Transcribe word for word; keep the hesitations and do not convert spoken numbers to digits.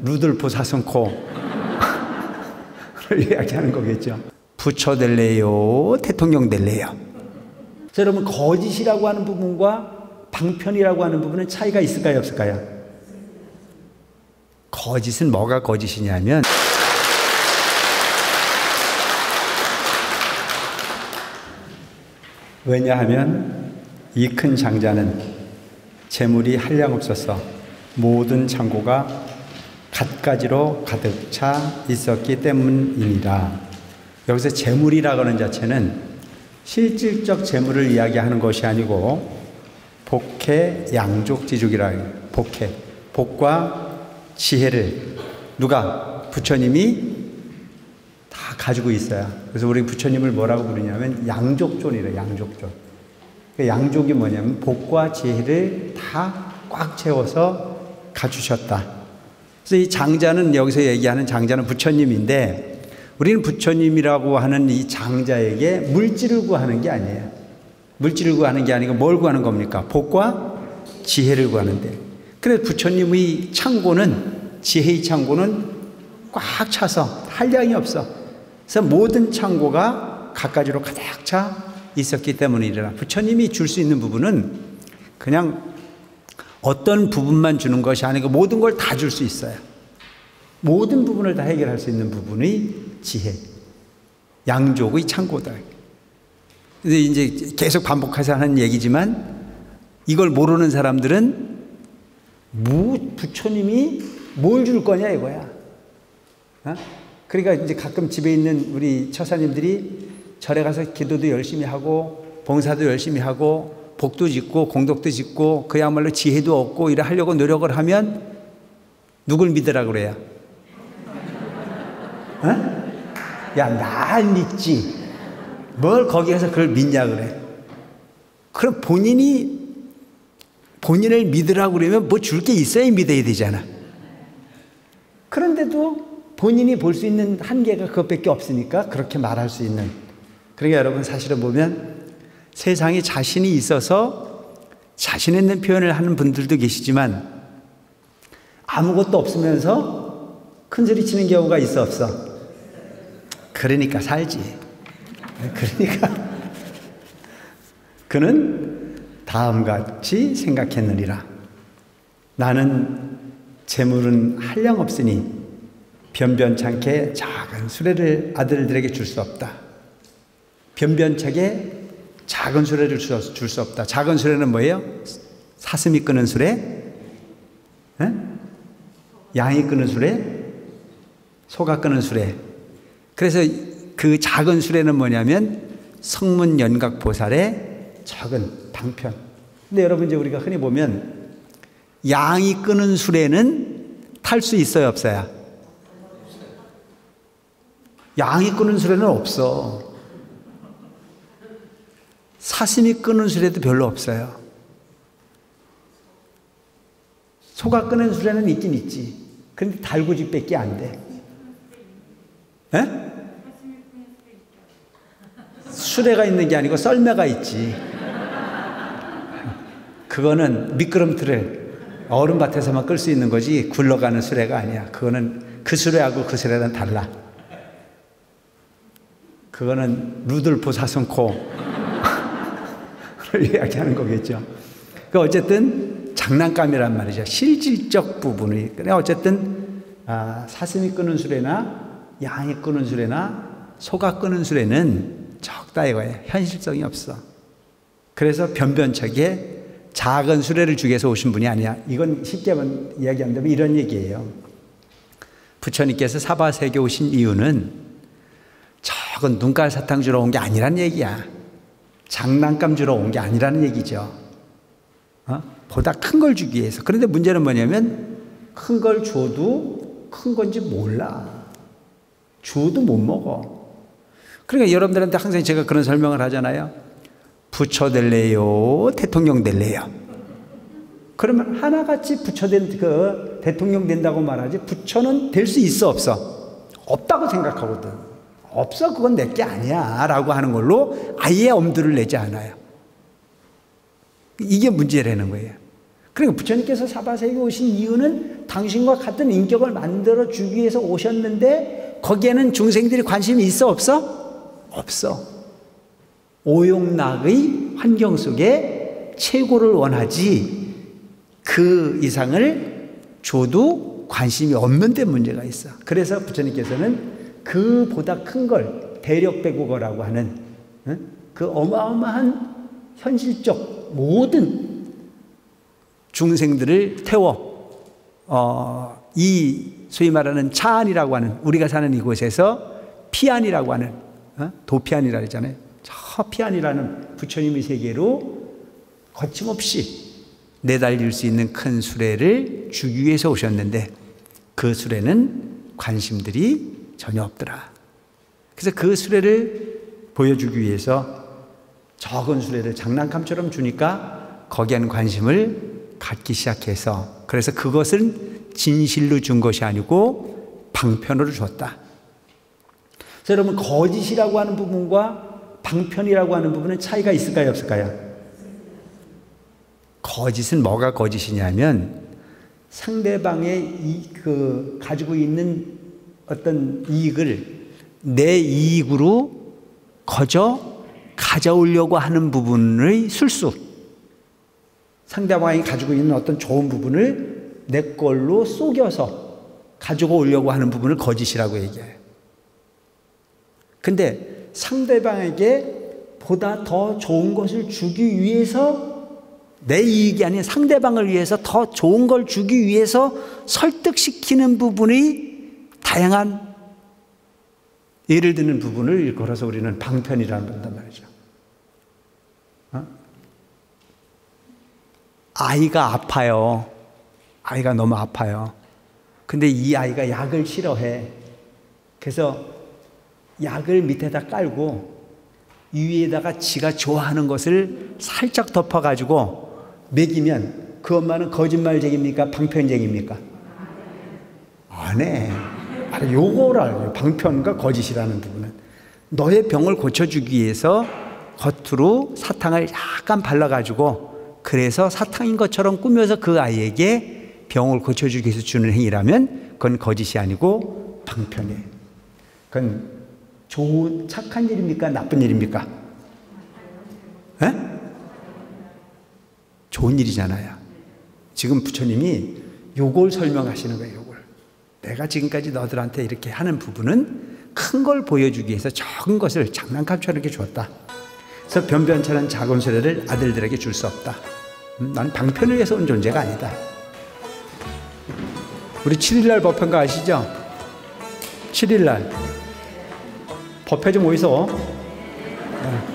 루돌프 사슴코를 이야기하는 거겠죠. 부처 될래요? 대통령 될래요? 자, 여러분, 거짓이라고 하는 부분과 방편이라고 하는 부분은 차이가 있을까요, 없을까요? 거짓은 뭐가 거짓이냐면 왜냐하면 이 큰 장자는 재물이 한량없어서 모든 창고가 갖가지로 가득 차 있었기 때문이니라. 여기서 재물이라고 하는 자체는 실질적 재물을 이야기하는 것이 아니고 복해 양족지족이라 해요. 복해, 복과 지혜를 누가? 부처님이 다 가지고 있어요. 그래서 우리 부처님을 뭐라고 부르냐면 양족존이래요. 양족존. 양족이 뭐냐면 복과 지혜를 다 꽉 채워서 갖추셨다. 그래서 이 장자는, 여기서 얘기하는 장자는 부처님인데, 우리는 부처님이라고 하는 이 장자에게 물질을 구하는 게 아니에요. 물질을 구하는 게 아니고 뭘 구하는 겁니까? 복과 지혜를 구하는데, 그래서 부처님의 창고는, 지혜의 창고는 꽉 차서 한량이 없어. 그래서 모든 창고가 갖가지로 가득 차 있었기 때문이라. 부처님이 줄 수 있는 부분은 그냥 어떤 부분만 주는 것이 아니고 모든 걸 다 줄 수 있어요. 모든 부분을 다 해결할 수 있는 부분이 지혜, 양족의 창고다. 근데 이제 계속 반복해서 하는 얘기지만 이걸 모르는 사람들은 뭐 부처님이 뭘 줄 거냐 이거야. 어? 그러니까 이제 가끔 집에 있는 우리 처사님들이 절에 가서 기도도 열심히 하고 봉사도 열심히 하고 복도 짓고 공덕도 짓고 그야말로 지혜도 얻고 이래 하려고 노력을 하면 누굴 믿으라 그래요? 어? 야, 날 믿지. 뭘 거기 가서 그걸 믿냐 그래. 그럼 본인이 본인을 믿으라고 그러면 뭐 줄 게 있어야 믿어야 되잖아. 그런데도 본인이 볼 수 있는 한계가 그것밖에 없으니까 그렇게 말할 수 있는. 그러니까 여러분, 사실은 보면 세상에 자신이 있어서 자신 있는 표현을 하는 분들도 계시지만 아무것도 없으면서 큰소리 치는 경우가 있어 없어? 그러니까 살지. 그러니까 그는 다음같이 생각했느니라. 나는 재물은 한량없으니 변변찮게 작은 수레를 아들들에게 줄 수 없다. 변변찮게 작은 수레를 줄 수, 줄 수 없다. 작은 수레는 뭐예요? 사슴이 끄는 수레? 에? 양이 끄는 수레? 소가 끄는 수레. 그래서 그 작은 수레는 뭐냐면 성문연각보살의 작은 방편. 근데 여러분, 이제 우리가 흔히 보면 양이 끄는 수레는 탈 수 있어요, 없어요? 양이 끄는 수레는 없어. 사슴이 끄는 수레도 별로 없어요. 소가 끄는 수레는 있긴 있지. 그런데 달구지밖에 안 돼. 에? 수레가 있는 게 아니고 썰매가 있지. 그거는 미끄럼틀을 얼음밭에서만 끌 수 있는 거지 굴러가는 수레가 아니야. 그거는 그 수레하고 그 수레는 달라. 그거는 루돌프 사슴코 이야기하는 거겠죠. 그 어쨌든 장난감이란 말이죠. 실질적 부분이. 어쨌든 아, 사슴이 끄는 수레나 양이 끄는 수레나 소가 끄는 수레는 적다 이거예요. 현실성이 없어. 그래서 변변찮게 작은 수레를 주기 위해서 오신 분이 아니야. 이건 쉽게 이야기한다면 이런 얘기예요. 부처님께서 사바세계 오신 이유는 적은 눈깔 사탕 주러 온 게 아니란 얘기야. 장난감 주러 온 게 아니라는 얘기죠. 어? 보다 큰 걸 주기 위해서. 그런데 문제는 뭐냐면 큰 걸 줘도 큰 건지 몰라. 줘도 못 먹어. 그러니까 여러분들한테 항상 제가 그런 설명을 하잖아요. 부처 될래요? 대통령 될래요? 그러면 하나같이 부처 된, 그 대통령 된다고 말하지 부처는 될 수 있어 없어? 없다고 생각하거든. 없어, 그건 내 게 아니야 라고 하는 걸로 아예 엄두를 내지 않아요. 이게 문제라는 거예요. 그러니까 부처님께서 사바세계에 오신 이유는 당신과 같은 인격을 만들어 주기 위해서 오셨는데 거기에는 중생들이 관심이 있어 없어? 없어. 오용락의 환경 속에 최고를 원하지 그 이상을 줘도 관심이 없는 데 문제가 있어. 그래서 부처님께서는 그보다 큰 걸 대력배국어라고 하는 그 어마어마한 현실적 모든 중생들을 태워 어, 이 소위 말하는 차안이라고 하는 우리가 사는 이곳에서 피안이라고 하는 어? 도피안이라 그러잖아요. 저 피안이라는 부처님의 세계로 거침없이 내달릴 수 있는 큰 수레를 주기 위해서 오셨는데 그 수레는 관심들이 전혀 없더라. 그래서 그 수레를 보여주기 위해서 적은 수레를 장난감처럼 주니까 거기에는 관심을 갖기 시작해서 그래서 그것은 진실로 준 것이 아니고 방편으로 줬다. 그래서 여러분 거짓이라고 하는 부분과 방편이라고 하는 부분은 차이가 있을까요 없을까요? 거짓은 뭐가 거짓이냐면 상대방의 이, 그 가지고 있는 어떤 이익을 내 이익으로 거저 가져오려고 하는 부분의 술수, 상대방이 가지고 있는 어떤 좋은 부분을 내 걸로 속여서 가지고 오려고 하는 부분을 거짓이라고 얘기해요. 근데 상대방에게 보다 더 좋은 것을 주기 위해서 내 이익이 아닌 상대방을 위해서 더 좋은 걸 주기 위해서 설득시키는 부분이 다양한 예를 드는 부분을 일컬어서 우리는 방편이라고 한단 말이죠. 어? 아이가 아파요. 아이가 너무 아파요. 근데 이 아이가 약을 싫어해. 그래서 약을 밑에다 깔고 위에다가 지가 좋아하는 것을 살짝 덮어가지고 먹이면 그 엄마는 거짓말쟁입니까? 방편쟁입니까? 안 해. 바로 요거를 방편과 거짓이라는 부분은 너의 병을 고쳐주기 위해서 겉으로 사탕을 약간 발라가지고 그래서 사탕인 것처럼 꾸며서 그 아이에게 병을 고쳐주기 위해서 주는 행위라면 그건 거짓이 아니고 방편이에요. 그건 좋은 착한 일입니까? 나쁜 일입니까? 에? 좋은 일이잖아요. 지금 부처님이 요걸 설명하시는 거예요. 요걸. 내가 지금까지 너들한테 이렇게 하는 부분은 큰 걸 보여주기 위해서 적은 것을 장난감처럼 이렇게 줬다. 그래서 변변찮은 작은 수레를 아들들에게 줄 수 없다. 음, 난 방편을 위해서 온 존재가 아니다. 우리 칠 일날 법회인가 아시죠? 칠 일날 법회 좀 어디서? 네.